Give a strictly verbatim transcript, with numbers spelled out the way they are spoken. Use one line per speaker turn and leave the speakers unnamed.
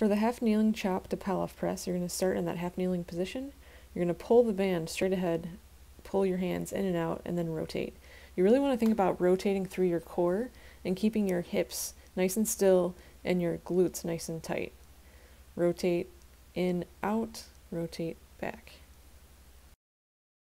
For the half kneeling chop to Pallof press, you're going to start in that half kneeling position. You're going to pull the band straight ahead, pull your hands in and out, and then rotate. You really want to think about rotating through your core and keeping your hips nice and still and your glutes nice and tight. Rotate in, out, rotate back.